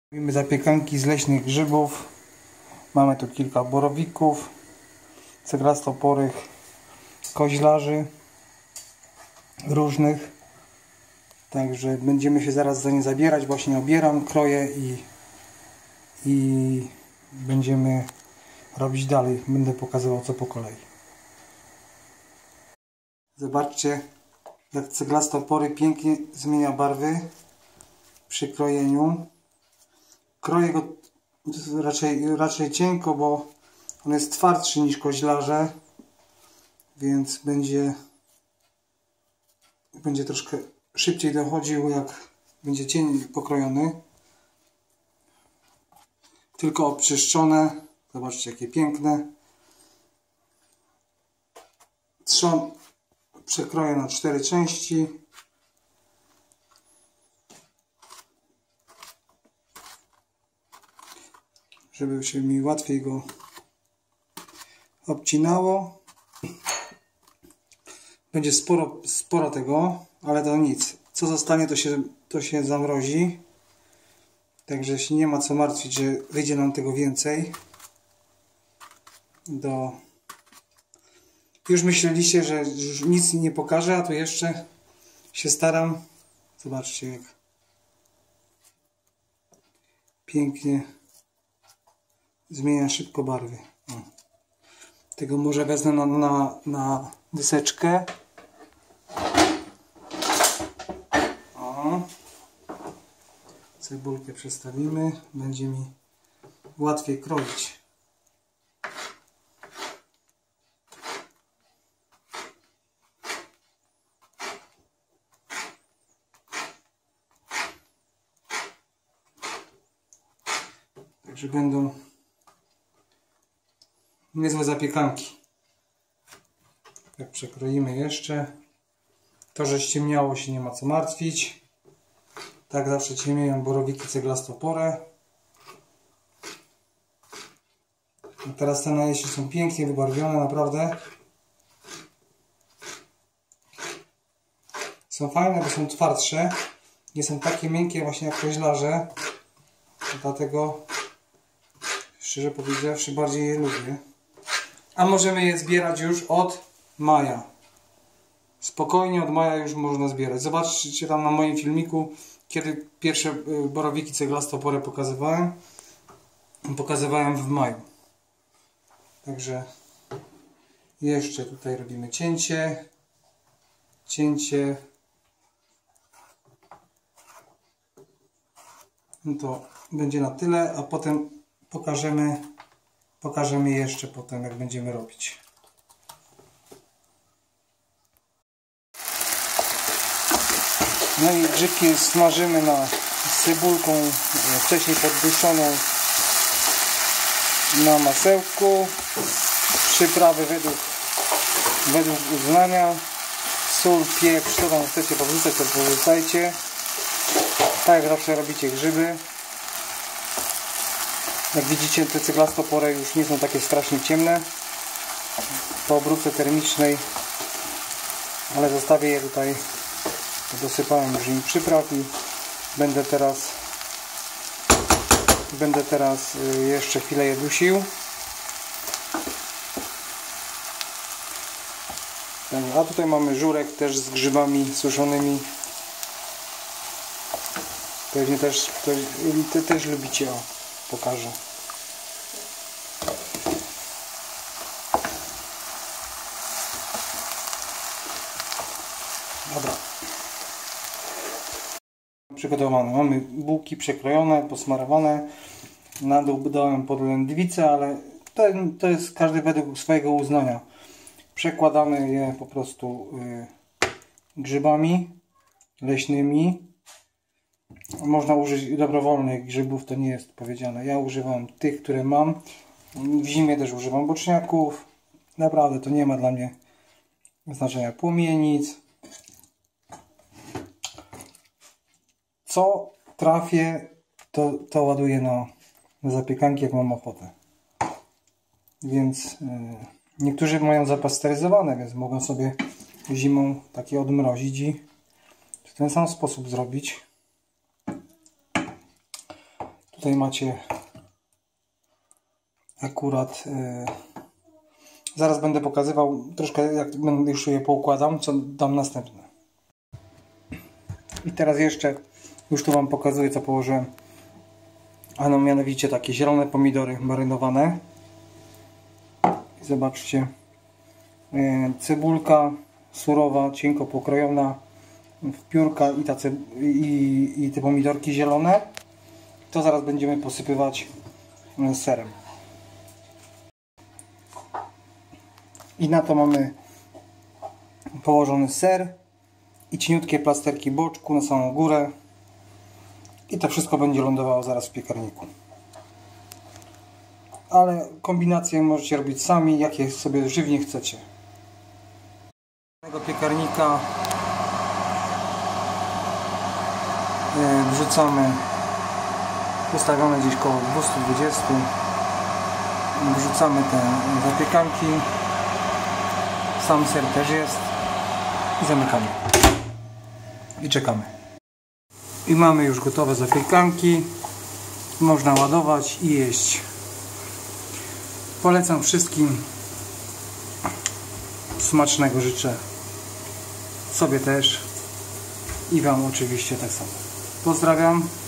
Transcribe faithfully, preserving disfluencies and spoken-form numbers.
Robimy zapiekanki z leśnych grzybów. Mamy tu kilka borowików, ceglastoporych, koźlarzy różnych. Także będziemy się zaraz za nie zabierać. Właśnie obieram, kroję i, i będziemy robić dalej. Będę pokazywał co po kolei. Zobaczcie, jak ceglastopory pięknie zmienia barwy przy krojeniu. Kroję go raczej, raczej cienko, bo on jest twardszy niż koźlarze, więc będzie, będzie troszkę szybciej dochodził, jak będzie cień pokrojony. Tylko obczyszczone. Zobaczcie, jakie piękne. Trzon przekroję na cztery części. Żeby się mi łatwiej go obcinało. Będzie sporo, sporo tego, ale to nic. Co zostanie, to się, to się zamrozi. Także się nie ma co martwić, że wyjdzie nam tego więcej. Do... Już myśleliście, że już nic nie pokażę, a tu jeszcze się staram. Zobaczcie, jak pięknie zmienia szybko barwy. O. Tego może wezmę na, na, na dyseczkę. O. Cebulkę przestawimy. Będzie mi łatwiej kroić. Także będą niezłe zapiekanki. Jak przekroimy jeszcze, to że ściemniało się, nie ma co martwić. Tak zawsze ciemnieją borowiki ceglastoporę. A teraz te najeździe są pięknie wybarwione, naprawdę. Są fajne, bo są twardsze. Nie są takie miękkie właśnie jak koźlarze. Dlatego, szczerze powiedziawszy, bardziej je lubię. A możemy je zbierać już od maja. Spokojnie od maja już można zbierać. Zobaczcie tam na moim filmiku, kiedy pierwsze borowiki ceglastoporę pokazywałem. Pokazywałem w maju. Także jeszcze tutaj robimy cięcie. Cięcie. No to będzie na tyle, a potem pokażemy Pokażemy jeszcze potem, jak będziemy robić. No i grzybki smażymy na, z cebulką wcześniej podduszoną na masełku. Przyprawy według, według uznania. Sól, pieprz, co tam chcecie powrzucać, to powrzucajcie. Tak jak zawsze robicie grzyby. Jak widzicie, te ceglastopory już nie są takie strasznie ciemne po obróbce termicznej, ale zostawię je tutaj. Dosypałem już im przypraw i będę teraz będę teraz jeszcze chwilę je dusił. A tutaj mamy żurek też z grzybami suszonymi. Pewnie też, te, też lubicie. O, pokażę. Dobra. Przygotowane. Mamy bułki przekrojone, posmarowane. Na dół dałem podlędwicę, ale to, to jest każdy według swojego uznania. Przekładamy je po prostu y, grzybami leśnymi. Można użyć dobrowolnych grzybów, to nie jest powiedziane. Ja używam tych, które mam. W zimie też używam boczniaków. Naprawdę to nie ma dla mnie znaczenia. Płomienic. Co trafię, to, to ładuję na, na zapiekanki, jak mam ochotę. Więc yy, niektórzy mają zapasteryzowane, więc mogą sobie zimą takie odmrozić i w ten sam sposób zrobić. Tutaj macie akurat yy, zaraz będę pokazywał troszkę, jak będę już je poukładam, co dam następne. I teraz jeszcze już tu wam pokazuję, co położyłem. A no mianowicie takie zielone pomidory marynowane. I zobaczcie, yy, cebulka surowa, cienko pokrojona w piórka i, ta i, i te pomidorki zielone. To zaraz będziemy posypywać serem. I na to mamy położony ser i cieniutkie plasterki boczku na samą górę. I to wszystko będzie lądowało zaraz w piekarniku. Ale kombinacje możecie robić sami, jakie sobie żywnie chcecie. Do piekarnika wrzucamy, ustawione gdzieś koło dwieście dwadzieścia. Wrzucamy te zapiekanki. Sam ser też jest. I zamykamy. I czekamy. I mamy już gotowe zapiekanki. Można ładować i jeść. Polecam wszystkim. Smacznego życzę. Sobie też. I wam oczywiście tak samo. Pozdrawiam.